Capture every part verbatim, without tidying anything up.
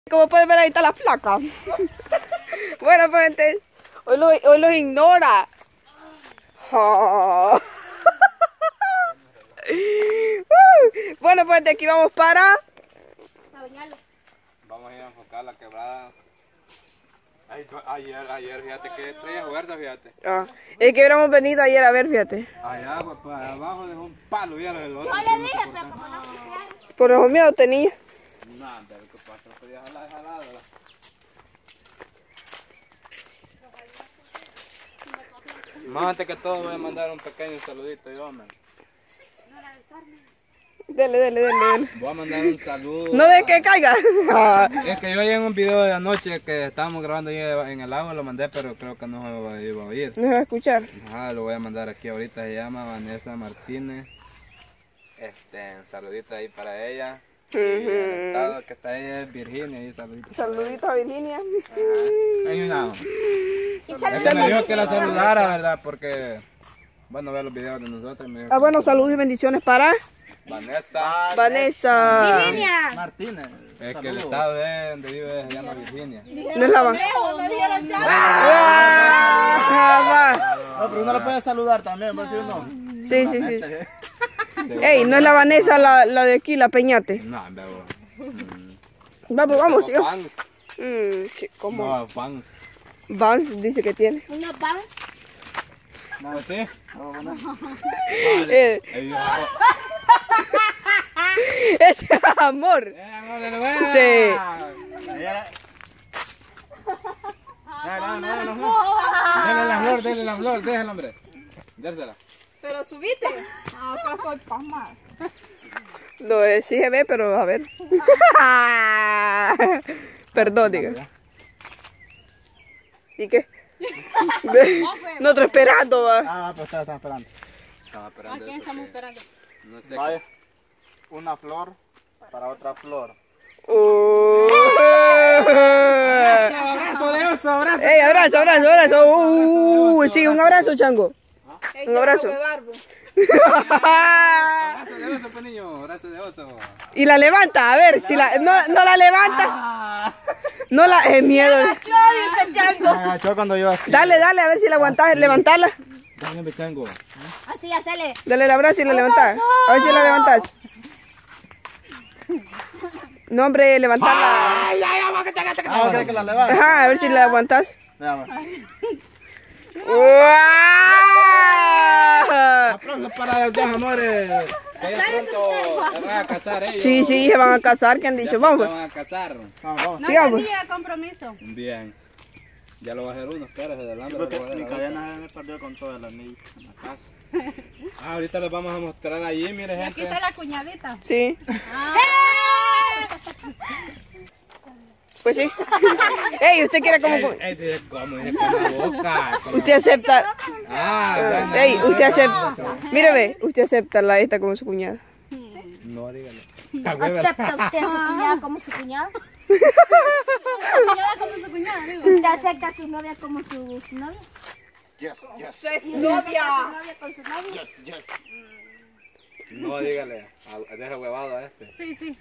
Como pueden ver, ahí está la flaca. Bueno, pues gente, hoy los, hoy los ignora. Oh. Bueno, pues de aquí vamos para... Vamos a ir a enfocar la quebrada. Ay, ayer, ayer, fíjate que traía fuerza, fíjate. Ah, es que hubiéramos venido ayer a ver, fíjate. Allá, pues, para abajo dejó un palo, ya el otro. Yo le dije, pero como no quería. Por los miedos tenía. Nada, pero que pasa, podía jalar, jalar, ¿verdad? Más antes que todo voy a mandar un pequeño saludito yo, hombre. Dele, dele, dele, dele. Voy a mandar un saludo. No de que caiga. Es que yo en un video de anoche que estábamos grabando ahí en el agua lo mandé, pero creo que no se iba a oír. No se va a escuchar. Ajá, lo voy a mandar aquí ahorita. Se llama Vanessa Martínez. Este, un saludito ahí para ella. Y el estado que está ella es Virginia. Y saluditos. Saluditos a Virginia. Ahí una. Y Ella me dijo que la saludara, ¿verdad? Porque, bueno, ve los videos de nosotros. Y me dijo Ah, que bueno, la saludos y bendiciones para Vanessa. Vanessa. Virginia. Martínez. Es que el estado de donde vive se llama Virginia. No es la más. No, pero uno lo puede saludar también, ¿por si uno? Sí, sí, sí. Ey, no es la Vanessa la, la de aquí, la Peñate. No, bebo. Vamos, vamos, sigamos. Fans. Mm, chi- ¿Cómo? No, fans. Vans dice que tiene. Unos vans. Pues sí. Eh, Ahí ese es amor. Sí. Dale, dale, dale, Dale la flor, dale la flor, déjala, hombre. Dérsela. Pero subiste. Ah, pero estoy pasmada. Lo de sí se ve, pero a ver. Perdón, diga. ¿Y qué? Nosotros esperando, va. Ah, pues estaba esperando. Estaba esperando. ¿A quién eso, estamos que- esperando? No sé. Vaya, una flor para otra flor. Uh. Abrazo de oso, abrazo. Ey, abrazo, abrazo, abrazo. Uh, sí, un abrazo, chango. Un abrazo. Abrazo de oso, pues niño, abrazo de oso. Y la levanta, a ver, si la no, no la levanta. No la es miedo. Yo dice Chango. Me agachó cuando yo así. Dale, dale, a ver si la aguantas, levantarla. Dale, me chango. Así, hacele. Dale el abrazo y la levantas. A ver si la levantas. No, hombre, levantarla. Ah, ¿crees que la levante? Ajá, a ver si la aguantas. Veamos. ¡Guau! Aplausos para los dos amores. Que ya pronto se van a casar ellos. Sí, sí, se van a casar, que han Ya dicho. pronto Vamos. Se van a casar. Vamos, vamos. No Sigamos. tenía compromiso. Bien. Ya lo va a hacer uno, espérese, de adelante. Porque lo voy a mi hacer cadena me perdió con todo el anillo en la casa. Ah, ahorita les vamos a mostrar allí, mire Aquí gente. está la cuñadita. Sí, Ah. pues sí. Ey, usted quiere como. Ey, ey, dice, ¿cómo? Dice, con la boca. con la- Usted acepta. Ah, bueno. Ey, usted acepta. Mire, ve, usted acepta la esta como su cuñada. No, dígale. ¿Acepta usted a su cuñada como su cuñada? ¿Cuñada como su cuñada? ¿Usted acepta a su novia como su, su novia? Yes, yes, Es ¿Su novia con su novia? yes. No, dígale. A- Deja huevado a este. Sí, sí.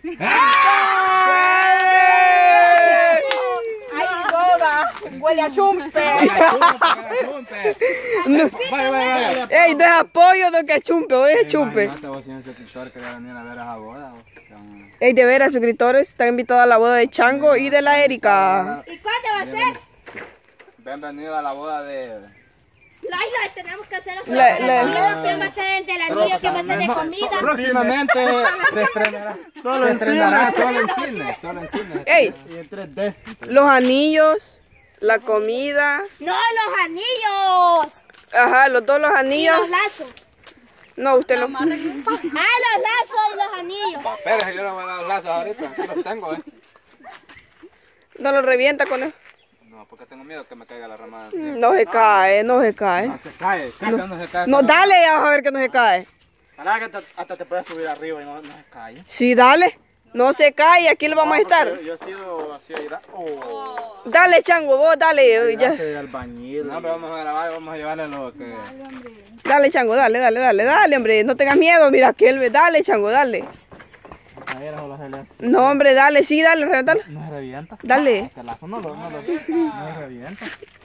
¡Ay, boda! Huele a chumpe. Vaya, vaya, vaya. Ey, deja pollo de que chumpe, oye, chumpe. Imagínate vos si un suscriptor que va a venir a ver esa boda. vos, que van- Ey, de veras, suscriptores, están invitados a la boda de Chango y de la Erika. ¿Y cuándo va a ser? Bienvenido a la boda de... Laila, tenemos que hacer los La- la- anillos. ¿Quién va a ser el del anillo? ¿Quién va a ser de comida? Próximamente se estrenará. Solo Se en estrenará cine. solo en cine. Solo en cine. Ey, Y en tres D. los anillos, la comida, ¡No, los anillos! ajá, los dos los Y anillos. los lazos. No, usted no. Ah, los lazos y los anillos. Espera, yo no voy a dar los lazos ahorita. Aquí los tengo, eh. No lo revienta con él. No, porque tengo miedo que me caiga la ramada. No se cae, no se cae. No se cae. Caca, no se cae. No, dale, ya vas a ver que no se cae. Ojalá que hasta, hasta te puedas subir arriba y no, no se cae. Sí, dale. No se cae, aquí lo vamos a estar. Yo, yo he sido así ahí. Oh. Dale, Chango, vos dale. Ya. De albañil. No, pero vamos a grabar y vamos a llevarle lo que... Dale, Chango, dale, dale, dale, dale, hombre. No tengas miedo, mira que él ve. Dale, Chango, dale. Ahí era solo se le hace. No, hombre, dale, sí, dale, reventalo. No se revienta. Dale. Este lazo no lo, no lo, no se revienta.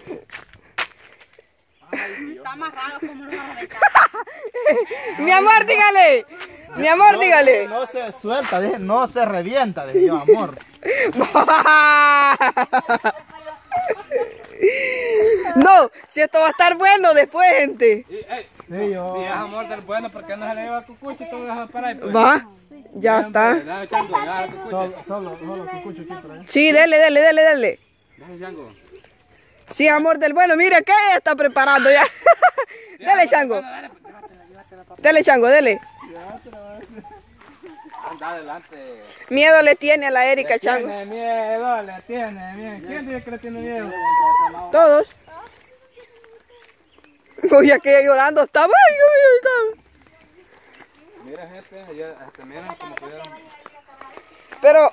Está amarrado como lo va a reventar. Mi amor, dígale. Mi amor, dígale. No se suelta, dije, no se revienta, dije yo, amor. No, si esto va a estar bueno después, gente. Y, ey, Sí, yo. si es amor del bueno, ¿por qué no se le lleva a Cucucho y todo deja para ahí? Pues? Va, ya está. Dale, Chango, dale, Cucucho. Solo, solo, solo cucucho aquí por allá. Sí, dele, dele, dele, dele. Dale, Chango. Sí, amor del bueno, mira que ella está preparando ya. Dele, Chango. Dele, Chango, dele. Anda adelante. Miedo le tiene a la Erika, Chango. Tiene miedo, le tiene miedo. ¿Quién dice que le tiene miedo? Todos. Uy, aquella llorando estaba. Ay, uy, uy, estaba. Mira, gente, ya, este, miren como pudieron. Pero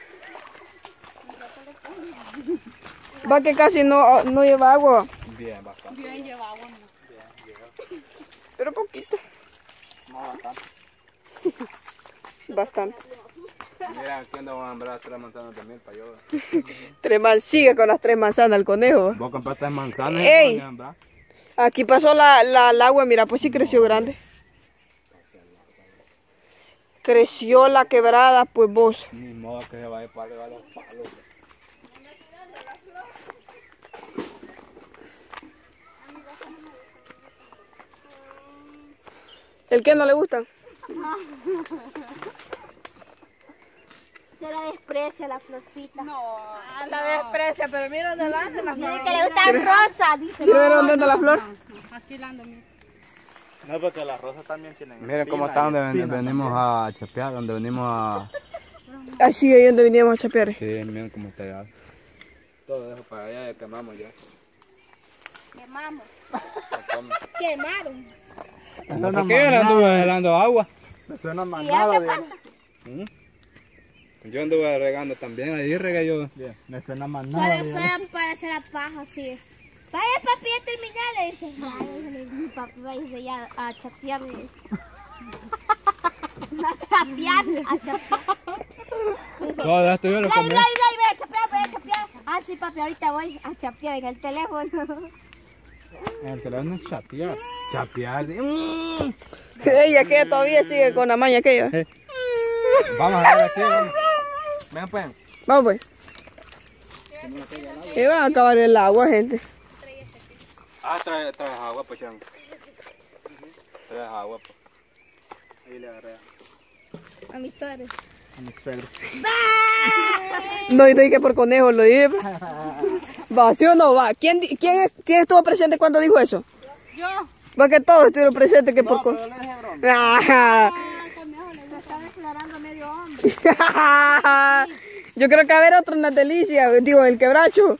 va que casi no, no lleva agua. Bien, bastante. Bien lleva agua. Pero poquito. No, bastante. Bastante. Mira, aquí ando a sembrar tres manzanas de miel para yo. Tres man, sigue con las tres manzanas el conejo. Vos compraste manzanas y Ey. no sembrar. Aquí pasó la, la, el agua, mira, pues sí creció grande. Creció la quebrada, pues vos. Ni modo que se vaya para arriba los palos. ¿El qué no le gusta? Se la desprecia la florcita. No, La desprecia, pero mira adelante la dice que le gustan rosas, dice. ¿Quiere ver dónde está la flor? Aquí la ando, mira. No, porque las rosas también tienen. Miren cómo está donde ven- venimos a chapear, donde venimos a... Así es donde veníamos a chapear. Sí, miren cómo está ya. Todo eso para allá y quemamos ya. Quemamos. Quemaron. ¿Por qué yo anduve helando agua? Me suena ¿Y ya manada qué de... pasa? Yo anduve regando también, ahí regué yo. Bien, me suena manada Solo de... fueron para hacer la paja, sí. Vaya papi, ya terminé, le dice. Ay, mi papi va a irse ya a chapearle. A chapear, a chapear. Todo esto yo lo Blay, comí. blay, blay, voy a chapear, voy a chapear. Ah, sí, papi, ahorita voy a chapear en el teléfono. En el teléfono es chatear. Chapear. Ella que todavía sigue con la maña aquella. Vamos a ver aquí, vamos. Ven pues. Vamos pues. Y van a acabar el agua, gente. Ah, trae, trae agua pues, chango. Trae agua pues. Ahí le agarré A mis suegros. a mi suegro. No, y no dije por conejo, lo dije. Va, ¿sí o no va? ¿Quién, di- quién, ¿Quién estuvo presente cuando dijo eso? Yo. Va que todos estuvieron presentes que por No, conejo. pero le dije broma. Ah, Al conejo le está declarando medio hombre. yo creo que va a haber otro en la delicia, digo, en el quebracho.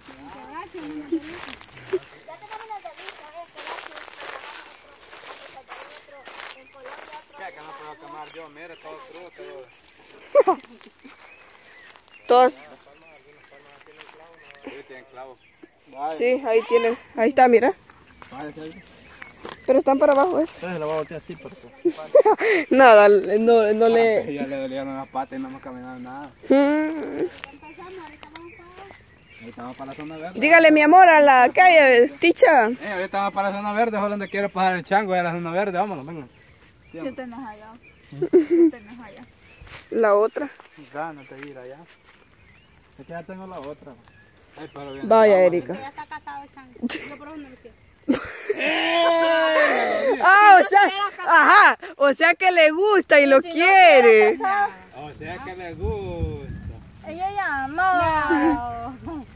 ¿Qué? Que no puedo quemar yo, mire, todo crudo, todo. Todos, Sí, tienen clavos. sí, ahí tienen, ahí está, mira. Vale, ¿qué hay? Pero están para abajo, eso. Entonces lo voy a voltear así porque... Nada, no, no le... Ya le dolieron las patas y no hemos caminado nada. Mm. Ahí estamos para la zona verde. Dígale, mi amor, a la calle, ticha. Eh, ahorita vamos para la zona verde, es donde quiero pasar el chango, a la zona verde, vámonos, venga. Yo tenés allá. Yo tenés allá. La otra. Gánate ir allá. Es que ya tengo la otra. Ay, pero bien. Vaya, Erika. Ya está casado el chango. Yo por eso no lo quiero. Ah, o sea, ajá, o sea que le gusta y lo quiere. O sea que le gusta. Ella llamó. No.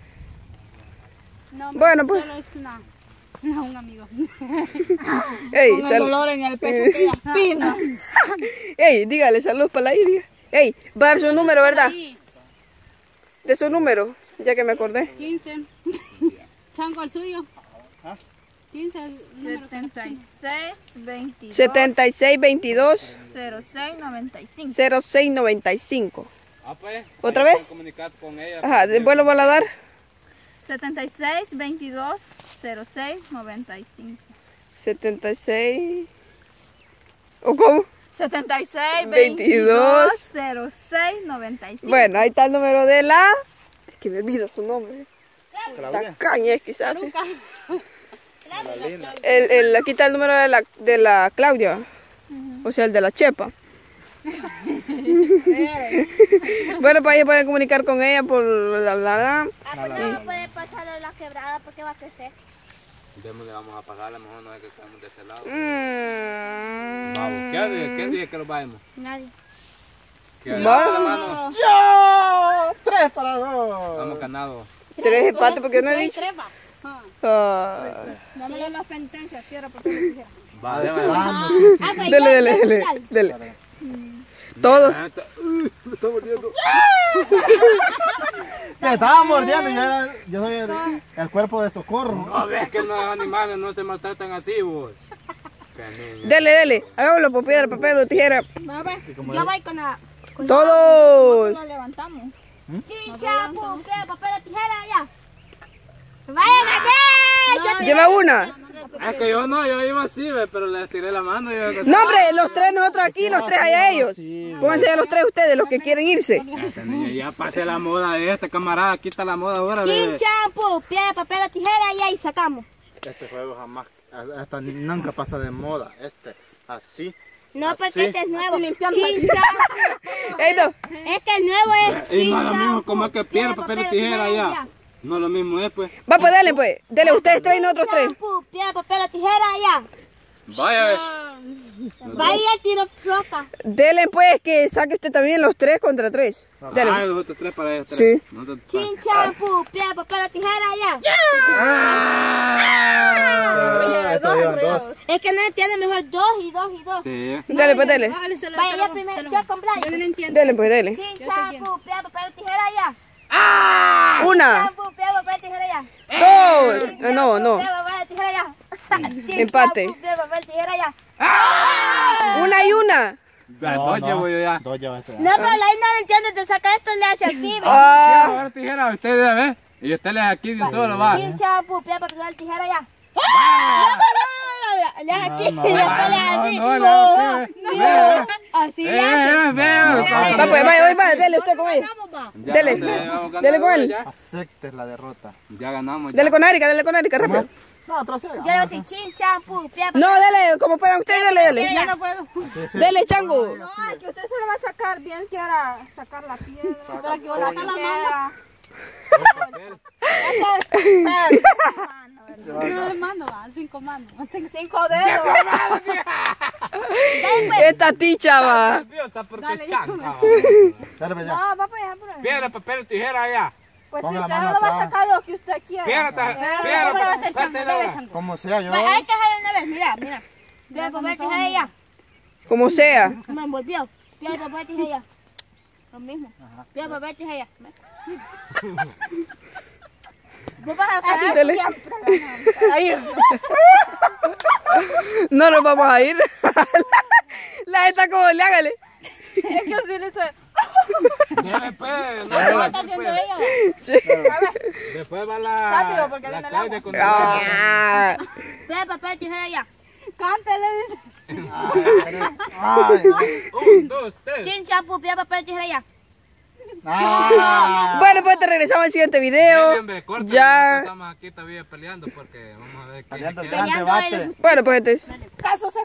No, Bueno, pues. solo es una, no, un amigo. Ey, Con el sal- dolor en el pecho que ella espina. Ey, dígale, salud para la Iria. Ey, va a dar su número, ¿verdad? Ahí, De su número, ya que me acordé. quince. Chango, el suyo. ¿Ah? quince, el número que nos pusimos. seis, veintidós, setenta y seis veintidós cero seis, noventa y cinco. cero seis noventa y cinco. Ah, pues. ¿Otra ahí vez? pueden comunicar con ella. Ajá, ¿de- ¿vuelvo a la dar? setenta y seis, veintidós, cero seis, noventa y cinco. setenta y seis. ¿O cómo? setenta y seis, veintidós, veintidós, cero seis, noventa y cinco. Bueno, ahí está el número de la... Es que me olvido su nombre. Claudia. Tacaña es quizás. El, el, aquí está el número de la, de la Claudia. O sea, el de la Chepa. Bueno, pues ahí pueden comunicar con ella por la... la, la. Ah, pues no va a poder pasarle la quebrada porque va a crecer. Démosle, vamos a pasarle, mejor no es que estamos de ese lado. Mm. Vamos, ¿qué día, qué día que nos vayamos? Nadie. ¿Qué día? Va. La mano? ¡Yo! ¡Tres para dos! Vamos ganados. Tres empates porque yo no he dicho. Trepa. Ah. Dámosle las penitencias, piedra, papel y tijera. Va, déjame. Ah, no, sí, sí. Ah, pues Dele, ya, dele, ya, dele, ya. dele. Todo. Ah, está- Uy, me está volviendo. Te estaba mordiendo y yo, era, yo soy el, el cuerpo de socorro. No ves que los animales no se maltratan así, vos. Qué niño. Dele, dele. Hagámoslo por piedra, papel o tijera. Va, va. Yo voy con la... con Todos. Lo levantamos. Chincha, pum, piedra, papel o tijera, ya. ¡Vaya, gané! Yo te- Lleva una. Es que yo no, yo iba así, ve, pero le estiré la mano y yo... No, hombre, los tres nosotros aquí, los tres allá ellos. Pónganse a los tres ustedes, los que quieren irse. Este niño, ya pasé la moda de este camarada, aquí está la moda ahora de... Chincha, pum, piedra, papel o tijera, ya, y sacamos. Este juego jamás, hasta nunca pasa de moda. Este, así. No, así. porque este es nuevo. limpiando Chincha. Ey, no. Es que el nuevo es Y no es lo chincha, mismo como pum, es que piedra, papel y tijera ya. No es lo mismo es, pues. Va, pues dele, pues. Dele ustedes tres y nosotros tres. Pum, piedra, papel o tijera, ya. Vaya, ve. Vaya, tiro floca. Dele, pues, que saque usted también los tres contra tres. Ah, Dele. los otros tres para ellos tres. Sí. Nosotros- Chincha, pum, piedra, papel o tijera, ya. Ah, estos llevan dos. Es que no entiende mejor dos y dos y dos. Sí. Dele, pues, dele. Vaya, yo primero, yo con Brian. Yo no entiendo. Dele, pues, dele. Chincha, pum, piedra, papel o tijera, ya. Una, Champú, piedra, papel, tijera, ya. dos. Ah, no, no. Piedra, papel, tijera, ya. Empate. Champú, piedra, papel, tijera, ya. Una y una. Ya, dos llevo yo ya. Dos lleva este. No, pero la no lo entiende, te saca esto le hace así, ve. Ah. Quiero ver tijera, ustedes ven. Y usted le aquí de un solo, va. Chin, champú, piedra, papel, tijera, ya. No, no, no, no, le hace aquí, y después le hace así. No, no, Sí, no, ve. Así le hace. Eh, veo. Va, pues, vaya, vaya, vaya, dele usted con ella. Ya, Dele. ustedes vamos ganando Dele con él. ya. Aceptes la derrota. Ya ganamos. ya. Dele con Erika, dele con Erika, rápido. No, atrás. Yo le voy a decir chin, champú, piedra, No, dele, como puedan ustedes, dele, dele. Ya no puedo. Dele, chango. No, es que usted solo va a sacar bien, que ahora sacar la piedra. Para que saca la mano. No de mano, va, cinco manos. Cinco dedos. Esta ticha va. Nerviosa porque chanca. Dale, pues ya. No, va para allá, por ahí. Piedra, papel, tijera allá. Pues Ponga si la usted mano no lo va a atrás. sacar lo que usted quiera. Piedra, ta- piedra, ¿Cómo lo va a hacer, papel, chango? tijera. Dale, chango. Como sea, yo. Pues hay que hacer una vez, mira, mira. Piedra, papel, tijera, ya. Como sea. Me envolvió. Piedra, papel, tijera, ya. Lo mismo. Piedra, papel, tijera, ya. Vos vas a hacer Dele. No nos vamos a ir. La está como le hágale. Es que así le hice. Dele, pues, no, ¿Qué no, está haciendo pues. ella? Después va la... Rápido, porque la viene el Claudia agua. con Ah. Piedra, papel, tijera, ya. Cántele, dice. Ay. Un, dos, tres. Chin, champú, piedra, papel, tijera, ya. Ah. Bueno, pues te regresamos al siguiente Dele, video. hombre, córtale, nosotros Ya. estamos aquí todavía peleando porque vamos a ver quién Peleando se el queda. gran Peleando debate. el- Bueno, pues este es. Caso